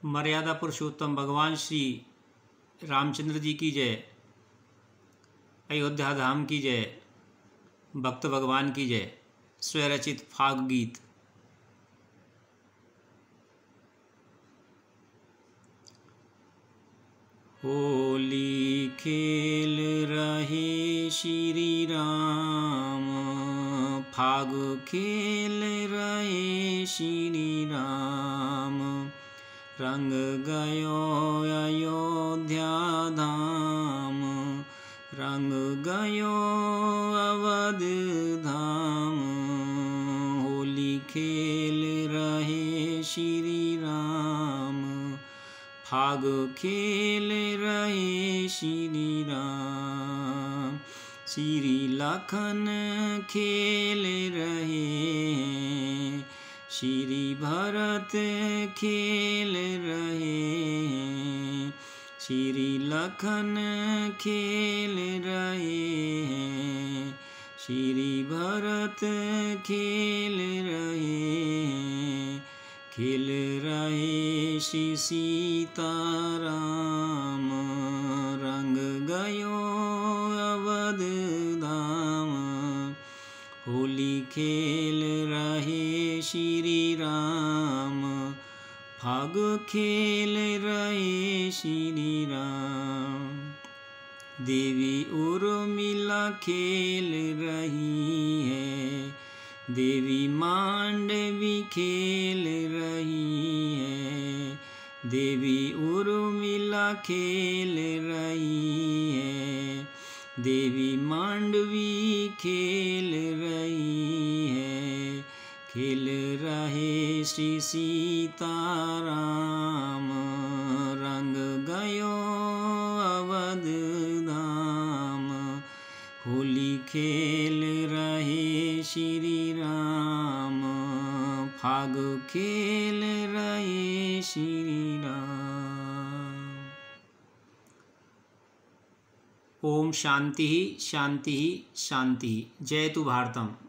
मर्यादा पुरुषोत्तम भगवान श्री रामचंद्र जी की जय। अयोध्या धाम की जय। भक्त भगवान की जय। स्वरचित फाग गीत। होली खेल रहे श्री राम, फाग खेल रहे श्री राम। रंग गयो अयोध्या धाम, रंग गयो अवध धाम। होली खेल रहे श्री राम, फाग खेल रहे श्री राम। श्री लखन खेल रहे, श्री भरत खेल रहे। श्री लखन खेल रहे, श्री भरत खेल रहे। खेल रहे श्री सीताराम, रंग गयो अवध धाम। होली खेल रहे श्री राम, फाग खेल रहे श्री राम। देवी उर्मिला खेल रही है, देवी मांडवी खेल रही है। देवी उर्मिला खेल रही है, देवी मांडवी खेल रही है। खेल रहे श्री सीताराम, रंग गयो अवध धाम। होली खेल रहे श्री राम, फाग खेल रहे श्री राम। ओम शांति शांति शांति। जय तु भारतम।